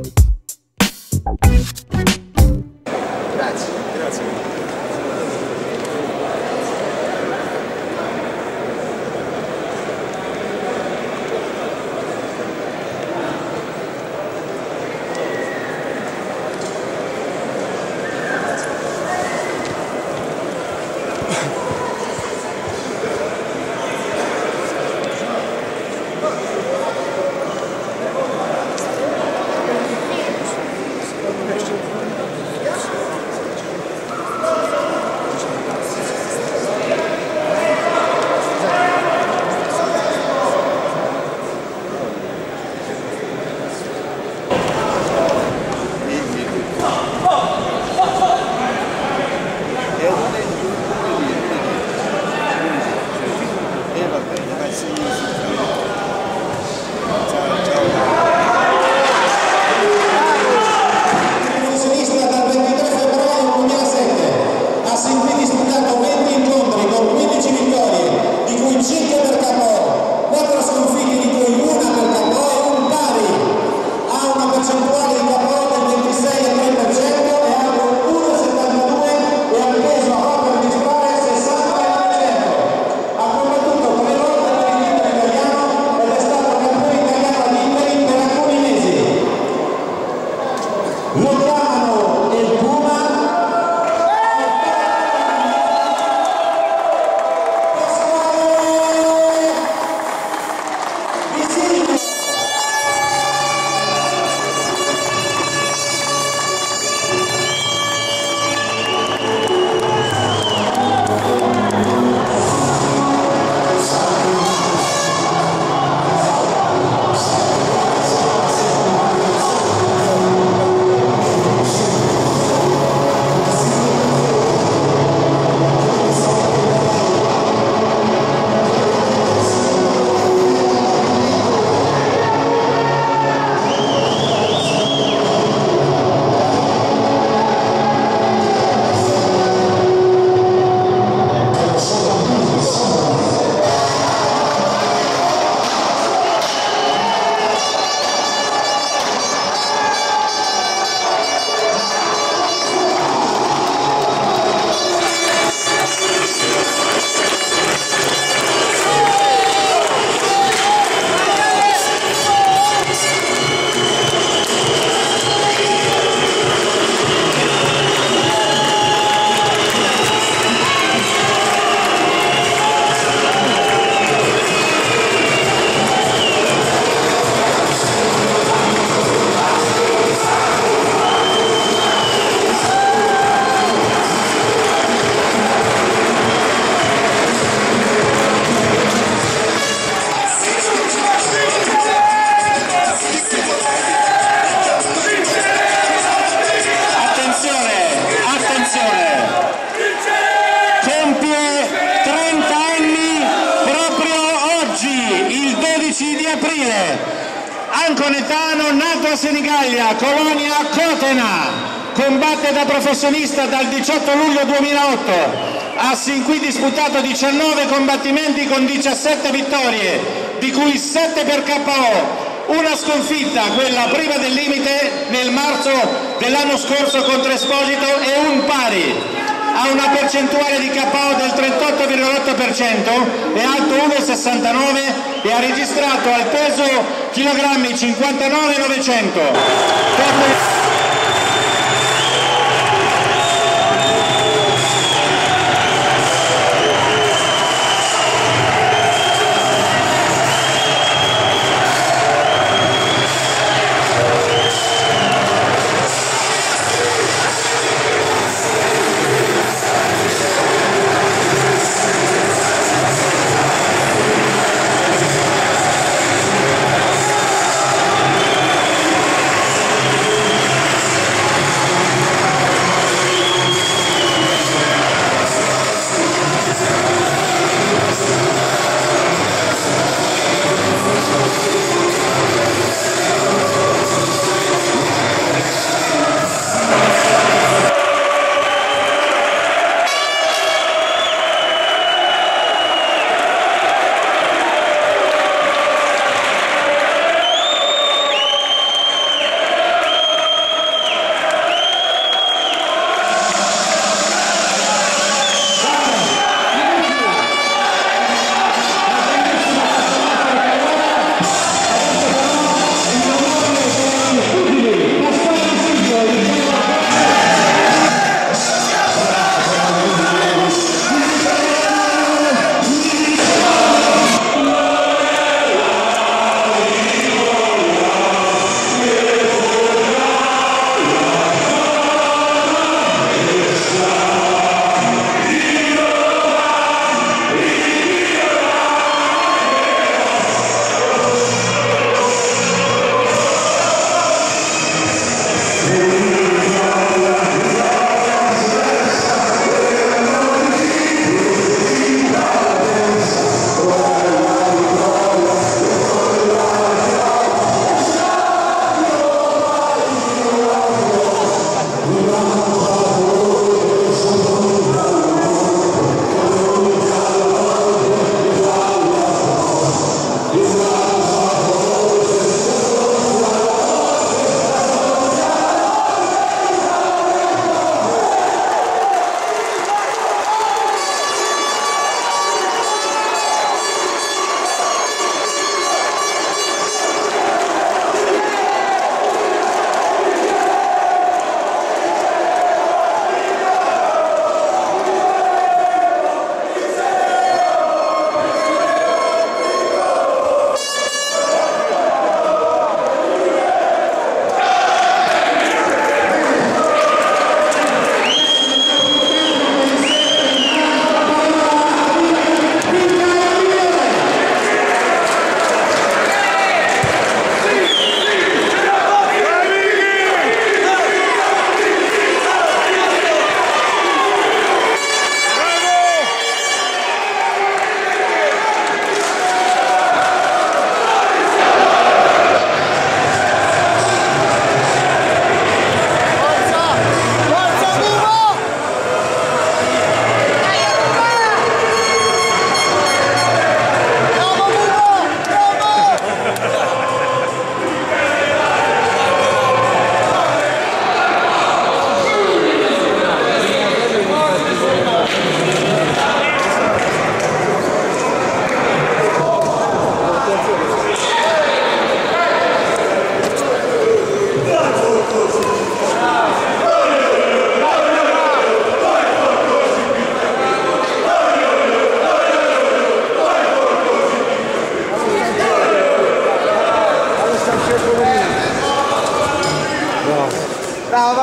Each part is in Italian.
Grazie. Grazie. Anconetano, nato a Senigallia, colonia Cotena, combatte da professionista dal 18 luglio 2008, ha sin qui disputato 19 combattimenti con 17 vittorie, di cui 7 per KO, una sconfitta, quella prima del limite nel marzo dell'anno scorso contro Esposito, e un pari. Ha una percentuale di KO del 38,8%, è alto 1,69 e ha registrato al peso chilogrammi 59,900.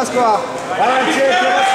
Pasqua! Vai al centro!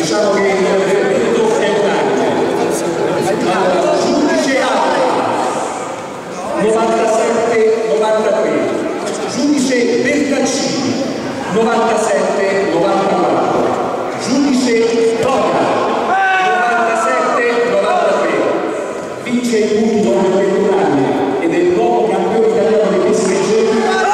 diciamo che il verdetto è unanime. Allora, giudice Alba 97-93, giudice Bertaccini 97-94, giudice Roca 97-93, vince il punto dopo 21 anni ed è il nuovo campione italiano dei pesi leggeri.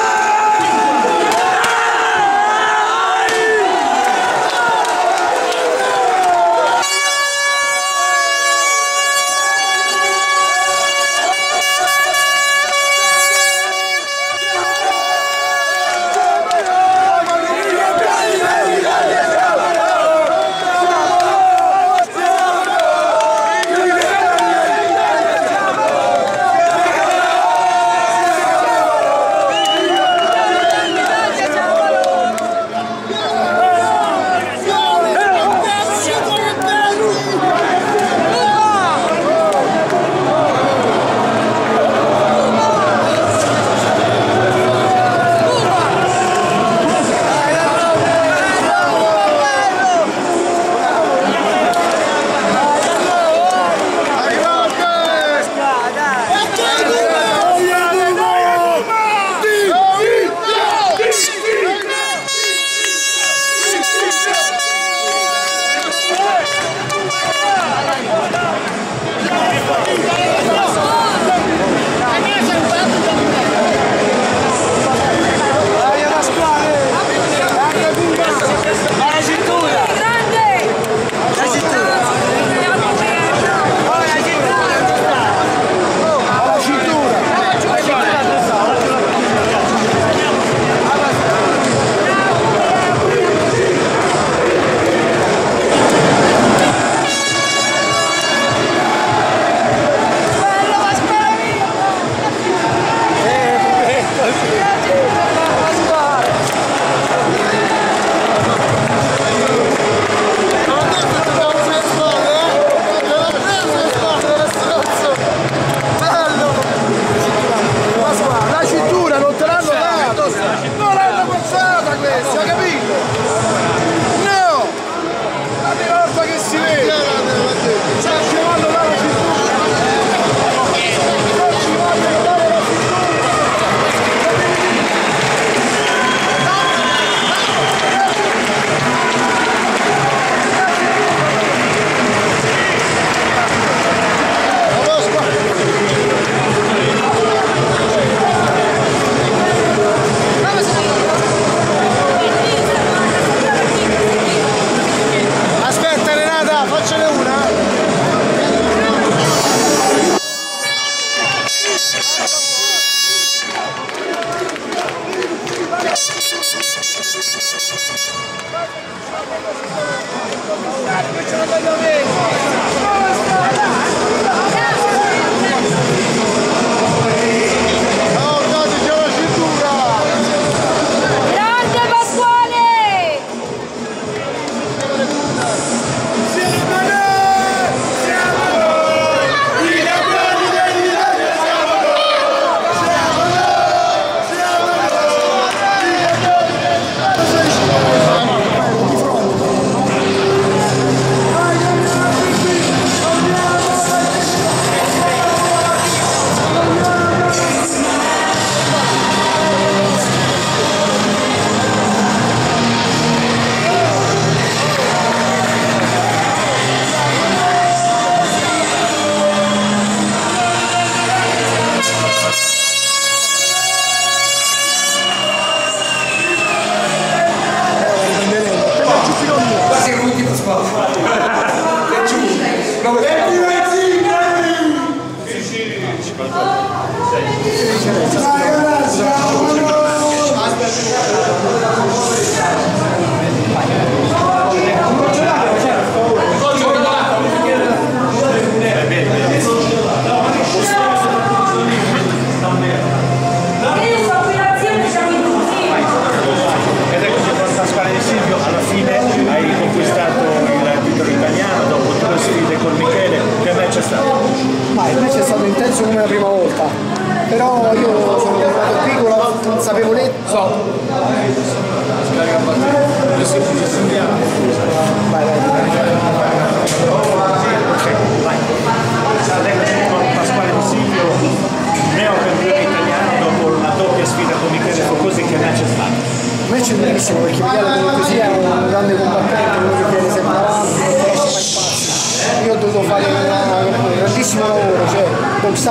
Ma il match è stato intenso come la prima volta, però io sono arrivato qui con la consapevolezza. Vai, vai.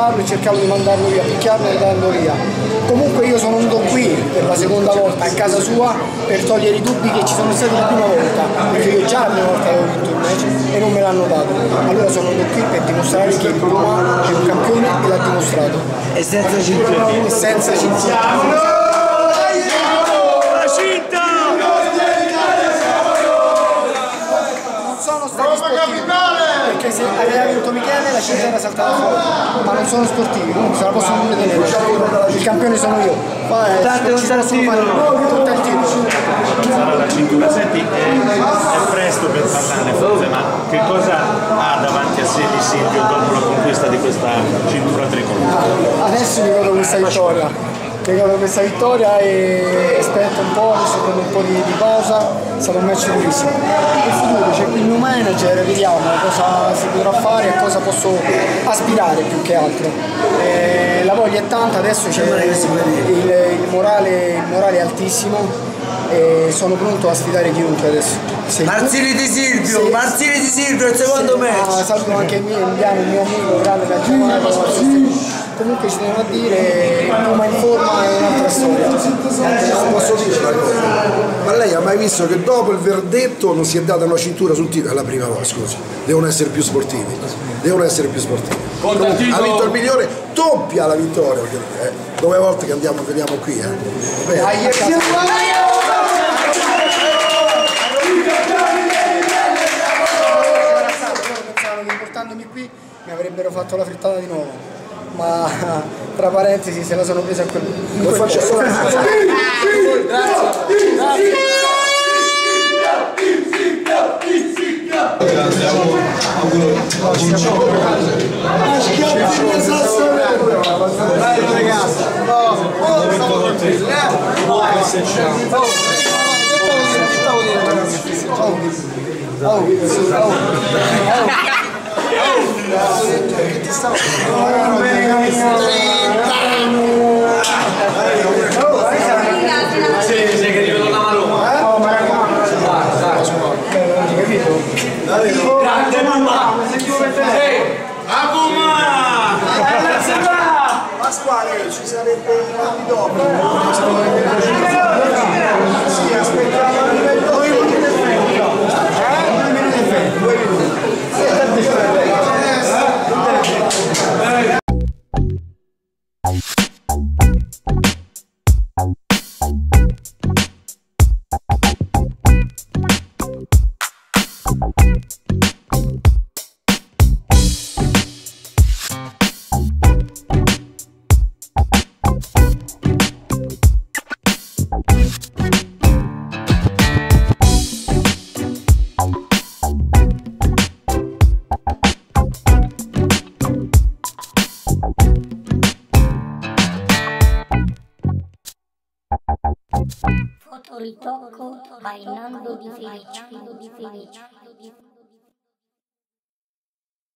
sfruttarlo e cercavo di mandarlo via, picchiarlo e andarlo via. Comunque io sono venuto qui per la seconda volta in casa sua per togliere i dubbi che ci sono stati la prima volta, perché io già la prima volta avevo vinto il match e non me l'hanno dato. Allora sono venuto qui per dimostrare che il Roma è un campione e l'ha dimostrato. E senza cintura. E senza cintura. Perché se aveva vinto Michele la cinta era saltata fuori, ma non sono sportivi, comunque se la possono pure tenere, il campione sono io, non ci possono fare tutto il titolo. Sarà la cintura, senti, è presto per parlarne forse, ma che cosa ha davanti a sé di Silvio dopo la conquista di questa cintura tricolore? Adesso mi godo questa vittoria. E aspetto un po', adesso prendo un po' di pausa, è stato un match bellissimo. In futuro c'è qui il mio manager, vediamo cosa si potrà fare e cosa posso aspirare più che altro. La voglia è tanta, adesso c'è il morale è altissimo e sono pronto a sfidare chiunque adesso. Marzini di Silvio, Marzini di Silvio, il secondo match. Saluto anche il mio amico, grande mi ha chiamato. Comunque ci devo dire, Roma in forma è un'altra storia. Posso dire una cosa? Ma lei ha mai visto che dopo il verdetto non si è data una cintura sul titolo? È la prima volta, scusi. Devono essere più sportivi. Devono essere più sportivi. Comunque, ha vinto il migliore, doppia la vittoria. 9 volte che veniamo qui. Pensavano che portandomi qui mi avrebbero fatto la frittata di nuovo. Ma tra parentesi se la sono presa a quel punto. Lo faccio solo Grande mamma! Pasquale, ci sarebbe un anno dopo. Sì, aspettiamo a livello 2 minuti e 20. 2 minuti. Fotoritocco by Nando Di Felice.